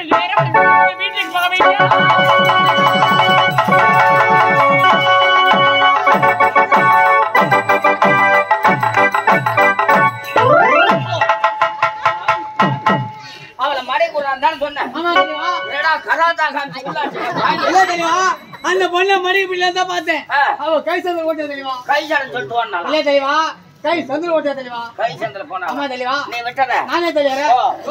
வீட்டுக்கு போக வேண்டும். அந்த பொண்ணு மணி பிள்ளை தான் பார்த்தேன். அவ கை சந்திர ஓட்ட தெளிவா கை சந்திர சொல்லிட்டு வரணும் இல்ல தெளிவா கை சந்திர ஓட்ட தெளிவா கை சந்திர போனா ஆமா தெளிவா நீ விட்டத நானே தெளிவா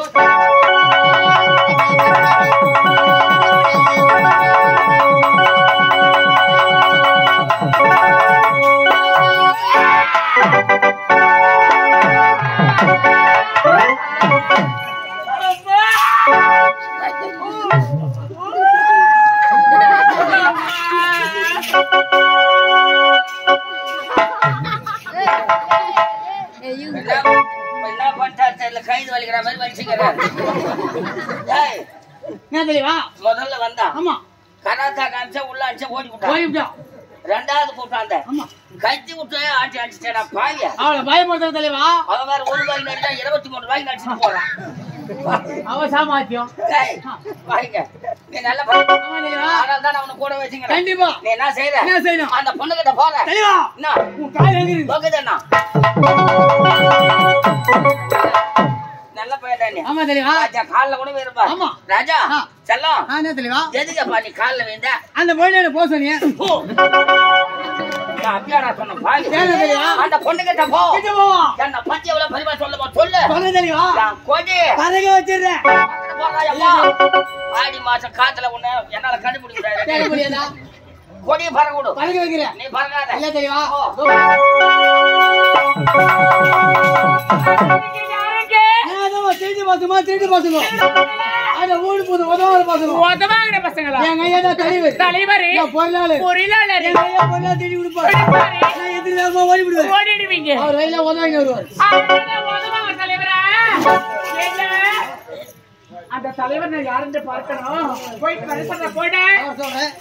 முதல்ல வந்தா கராத்தா காமிச்சா உள்ள அடிச்சா ஓடி விட்டான். ரெண்டாவது கூட்டாந்த கத்தி விட்டு ஆட்டி அடிச்சுட்டா பாவியா அவளை பயப்படுத்த தெளிவா அவன் வேற ஒரு ரூபாய்க்கு நடிச்சா 23 ரூபாய்க்கு நடிச்சுட்டு போறான். அவ சாமாத்தியம் பாருங்க நீ நல்ல தான் அவனை கூட வச்சுங்க. கண்டிப்பா நீ என்ன செய்யணும் அந்த பொண்ணு கிட்ட போற தெளிவா என்ன நல்ல பையன். ஆமா தெளிவா ராஜா கால்ல கூட வேறுபா. ஆமா ராஜா செல்லம் என்ன தெளிவா எதுக்குப்பா நீ கால்ல வேண்ட அந்த பொண்ணு போ சொன்னியா அப்படியாடா சொன்ன பாரு அந்த பொண்ணு கிட்ட போ என்ன பத்தி எவ்வளவு பரிமா சொல்லுமா சொல்லு தெளிவா கொடி பதக வச்சிடுறேன் ஆடி மாசம் காத்துல ஒண்ணு என்னால கண்டுபிடிக்க கொடி பறக்கூடு பறக்க வைக்கிறேன் நீ பறக்காத இல்ல தெளிவா திருட்டு பசமா திருட்டு பசங்க அத ஓடி போது உதவாத பசங்க உதவாகிற பசங்களா எங்க ஐயா தான் தலைவர் பொறியாளர் எங்க ஐயா பொறியாளர் தேடி கொடுப்பாரு நான் எதிர்த்து ஓடி விடுவேன் ஓடிடுவீங்க அவர் கையில உதவாங்க வருவார் உதவாங்க தலைவரா அந்த தலைவர் நான் யாருன்னு பார்க்கணும் போயிட்டு வர சொல்ற போட சொல்றேன்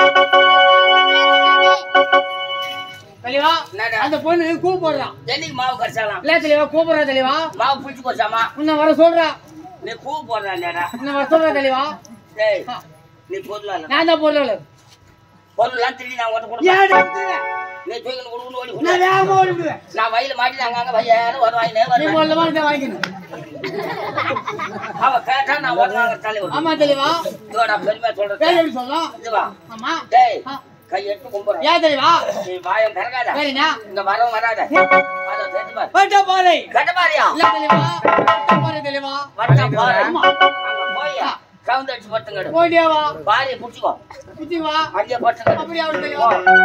தெளிவா அந்த பொண்ணு கூப்பிடுறான் என்னைக்கு மாவு கரைச்சாலாம் இல்ல தெளிவா கூப்பிடுறா தெளிவா மாவு பிடிச்சு போச்சாமா உன்னை வர சொல்றா நீ கூப்பிடுறா நேரா உன்னை வர சொல்றா தெளிவா டேய் நீ பொருளாளர் நான் தான் பொருளாளர் பொருள்லாம் திருடி நான் உனக்கு கொடுப்பேன் நீ தூக்கி ஓடி நான் வேகமா ஓடி விடுவேன் நான் வயல மாட்டி அங்கங்க பையன் வருவாயினே நீ முதல்ல வந்து வாங்கிக்கணும் அவ கேட்டா நான் ஓடுறாங்க தலைவர் ஆமா தெளிவா இதோட பெருமை சொல்றேன் பேர் எப்படி சொல்லலாம் இதுவா ஆமா டேய் கை எடுத்து கும்புறேன் ஏன் தெளிவா நீ வாயம் திறக்காத சரிண்ணா இங்க வரவும் வராத அத தெரிஞ்சு பாரு வட்டப்பாறை கட்டபாரியா இல்ல தெளிவா வட்டப்பாறை தெளிவா வட்டப்பாறை ஆமா அங்க போய் கவுண்ட் அடிச்சு பட்டுங்கடு போடியாவா பாரிய புடிச்சுக்கோ புடிச்சுவா அங்கே பட்டுங்கடு அப்படியே அவரு தெளிவா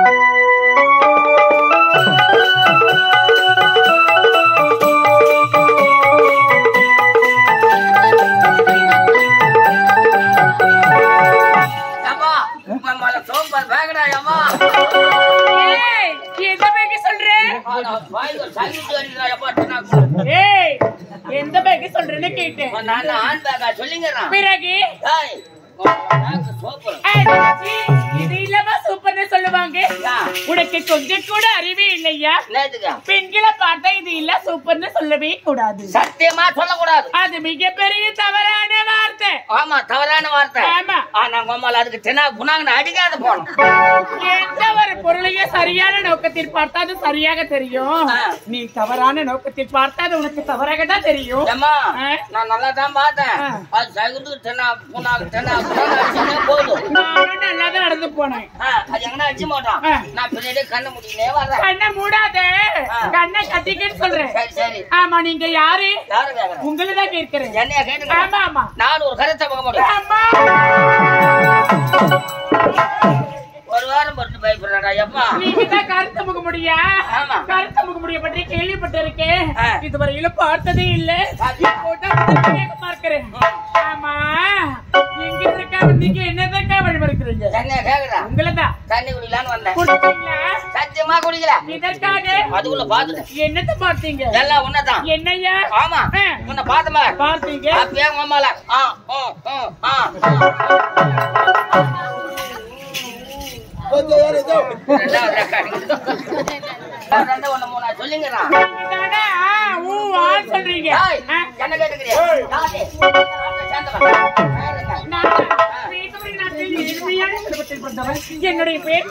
எந்த பேக்கு சொல்றேன்னு கேட்டேன் நான் ஆண் பேக்கா சொல்லிங்க பிறகு இது இல்லாம சூப்பர்னு சொல்லுவாங்க உனக்கு கொஞ்சம் கூட அறிவே இல்லையா பெண்களை பார்த்தா இது இல்ல சூப்பர்னு சொல்லவே கூடாது சத்தியமா சொல்லக்கூடாது அது மிகப்பெரிய தவறான வார்த்தை ஆமா தவறான வார்த்தை ஆமா ஆனா கோமால அதுக்கு தெனா குணாங்க அடிக்காத போனோம் எந்த ஒரு பொருளையும் சரியான நோக்கத்தில் பார்த்தா அது சரியாக தெரியும் நீ தவறான நோக்கத்தில் பார்த்தா அது உனக்கு தவறாக தான் தெரியும் நான் நல்லா தான் பார்த்தேன் அது சகுந்து தெனா குணாங்க தெனா போதும் நானும் நல்லா தான் நடந்து போனேன் அது எங்கன்னா அடிச்சு மாட்டான் நான் பின்னாடி கண்ணை முடியலே வர்றேன் கண்ணை மூடாத கண்ணை கட்டிக்கிட்டு சொல்றேன் சரி சரி ஆமா நீங்க யாரு உங்களை தான் கேட்கிறேன் என்னையா கேட்டுங்க ஆமா ஆமா நான் ஒரு கருத்தை பார்க்க முடியும் ஒரு வாரம் பொறுத்து பயப்படுறாடா எப்பா நீங்க தான் கருத்தை முக முடியா கருத்தை முக முடிய பற்றி கேள்விப்பட்டிருக்கேன் இதுவரையில பார்த்ததே இல்ல பார்க்கிறேன் ஆமா எங்க இருக்கா நீங்க என்னதான் வழிபடுக்கிறீங்க என்ன கேக்குறா உங்களதான் தண்ணி குடிக்கலான்னு வந்தேன் குடிச்சீங்களா சத்தியமா குடிக்கல இதற்காக அதுக்குள்ள பாத்துட்டேன் என்னத்த பார்த்தீங்க எல்லாம் உன்னதான் என்னையா ஆமா உன்னை பார்த்தமா பார்த்தீங்க அப்பயே மாமால சொல்லுங்க சொல்றீங்க என்ன கேட்டுக்கிறீங்க பிறந்தவள் என்னுடைய பேர்